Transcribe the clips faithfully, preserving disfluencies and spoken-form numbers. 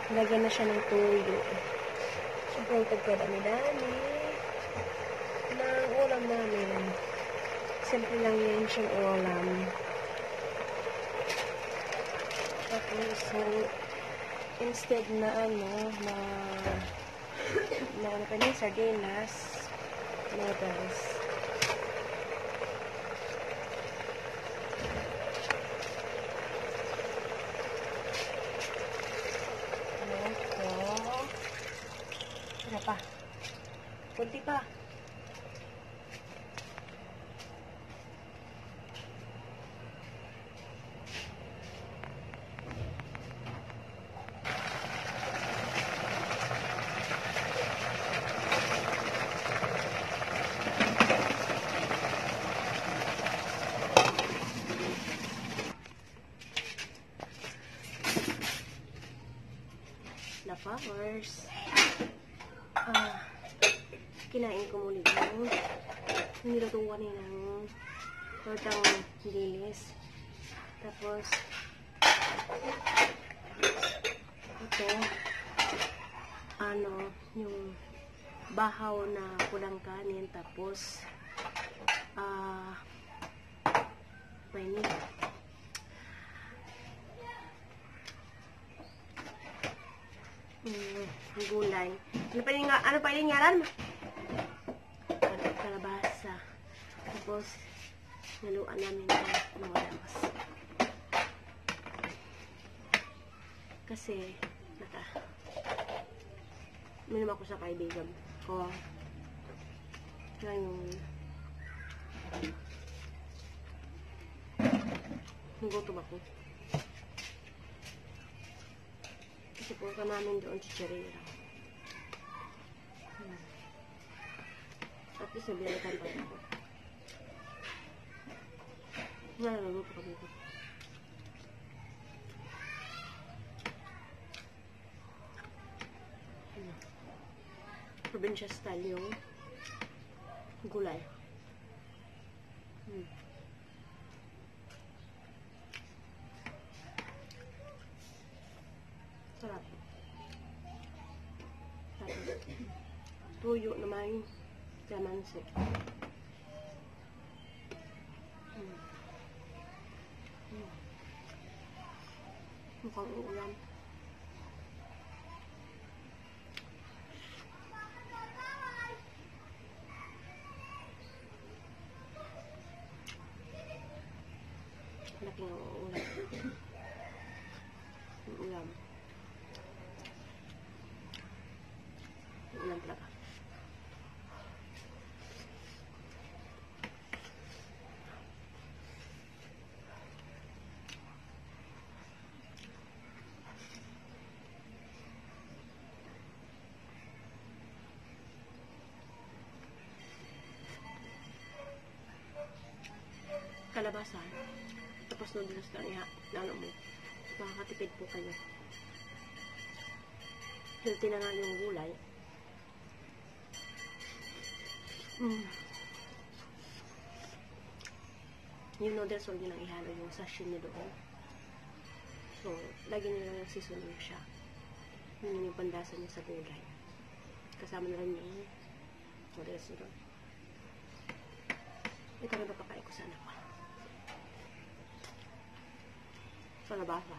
Lagyan na siya ng tuyo. Siyempre, tagkadami-dami ng ulam namin. Simple lang yan siyang ulam. Tapos, so, instead na ano, na na ano pa niya, sardinas, noodles. Ito. Ano pa? Kunti pa. Na flowers. Ah, kinain ko muli yung nilutuan niya ng tortang dilis. Tapos, ito, ano, yung bahaw na pulang kanin. Tapos, ah, mainit. Mm, gulay. Ano pa yung, ano pa yung ngalan? Kalabasa. Tapos, naluan namin ng mga lamas. Kasi, naka, minum ako sa kaibigan ko. Ngayon, nagutom ako. Kasi punta namin doon sa Cherera. Hmm. At least nabiyalikan pa ako. Nalalago pa kami ito. Hmm. Provincia style yung gulay. Hmm. Sarap. Tapos, tuyo naman kalamansi. Hmm. Hmm. Mukhang uulam. Laking uulam. Uulam. Ulam talaga. Kalabasa. Tapos noodles lang iha. Ano mo. Makakatipid po kayo. Healthy na nga yung gulay. Mm. Yung noodles, huwag nyo nang ihalo yung sashimi doon. So, lagi nyo lang yung seasoning siya. Yun yung pandasa niya sa gulay. Kasama na rin yung noodles doon. Ito na napakain ko sana pa. Sa labasa.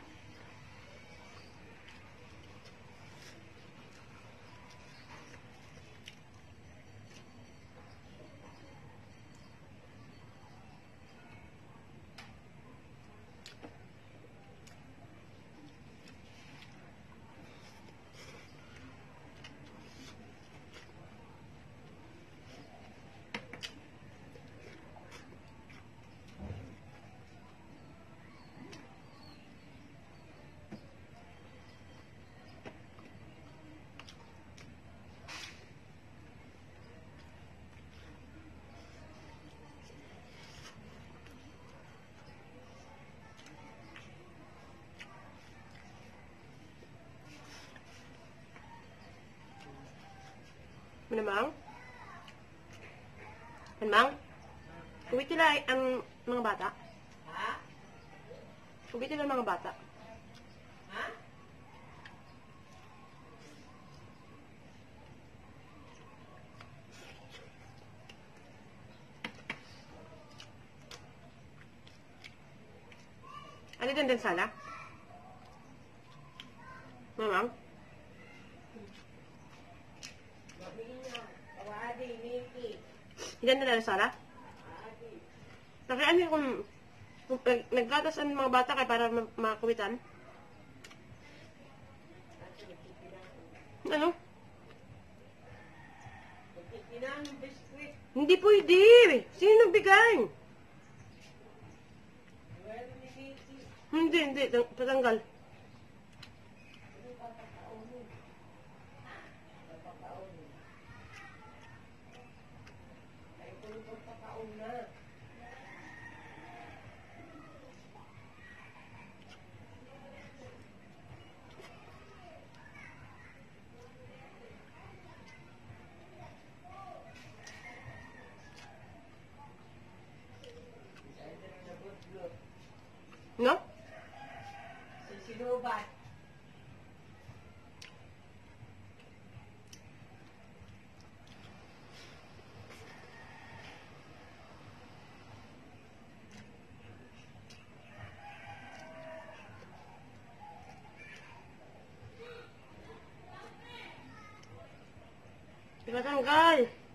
Manamang? Manamang? Uwi tila ang mga bata? Ha? Uwi tila ang mga bata? Ha? Ano din din sala? Mamang? Hindi na sala? Nakiaan niyo kung, kung nag- naggatas ang mga bata kaya para ma- makakuwitan? Ano? Hindi pwede. Sino nagbigay? Hindi, hindi. Tang- Patanggal. No? Sinubat. Ipatanggal.